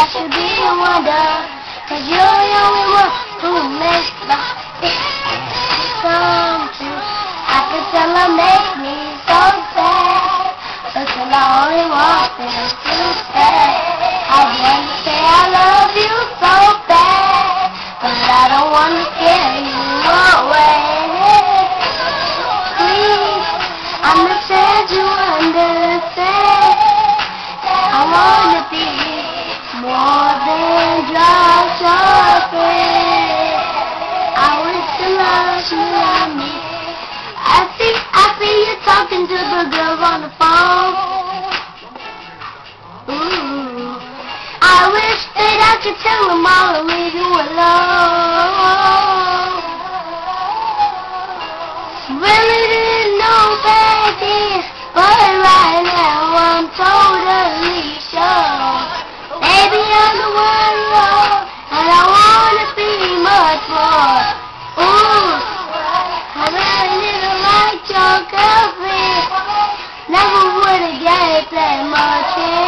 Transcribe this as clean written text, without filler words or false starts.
should be a wonder, 'cause you're the only one who makes my come true. I can tell her make me so sad, but till I only want things to say. I want to say I love you so bad, but I don't want to scare you away. Please, understand, you understand. I want to be more than just your friend. I wish to love you like me. I see you talking to the girl on the phone. Ooh, I wish that I could tell them all to leave you alone. Really didn't know back then, but right now I'm totally sure. Baby, I'm the one wrong, and I wanna be much more. Ooh, I really didn't like your girlfriend. Never would've gave that much.